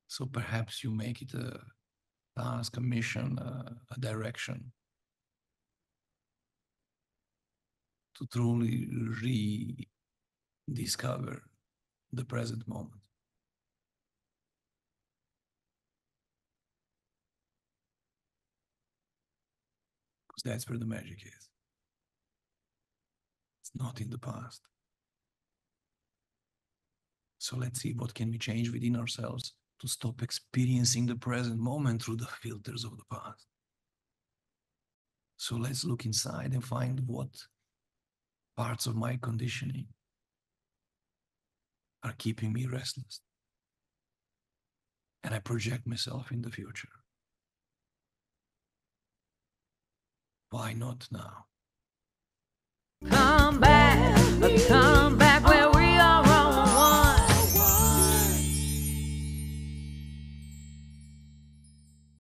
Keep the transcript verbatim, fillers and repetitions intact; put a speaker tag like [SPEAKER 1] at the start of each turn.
[SPEAKER 1] So perhaps you make it a task, a mission, a, a direction to truly rediscover the present moment. Because that's where the magic is. It's not in the past. So let's see what can we change within ourselves to stop experiencing the present moment through the filters of the past. So let's look inside and find what parts of my conditioning are keeping me restless. And I project myself in the future. Why not now?
[SPEAKER 2] Come back.